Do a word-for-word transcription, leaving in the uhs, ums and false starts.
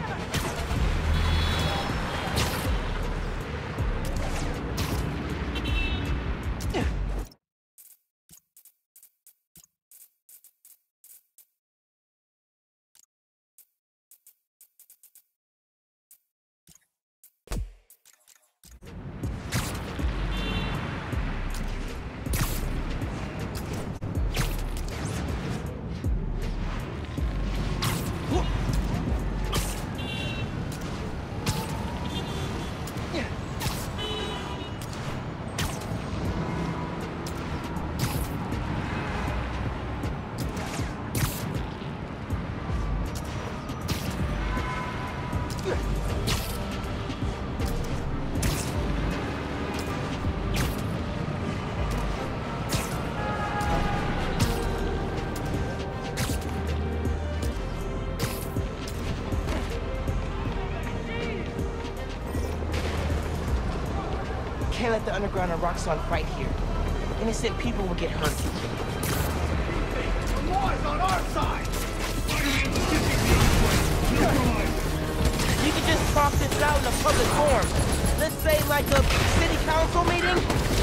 Can't let the underground and Roxxon fight here. Innocent people will get hurt. The law is on our side! You can just talk this out in a public forum. Let's say like a city council meeting.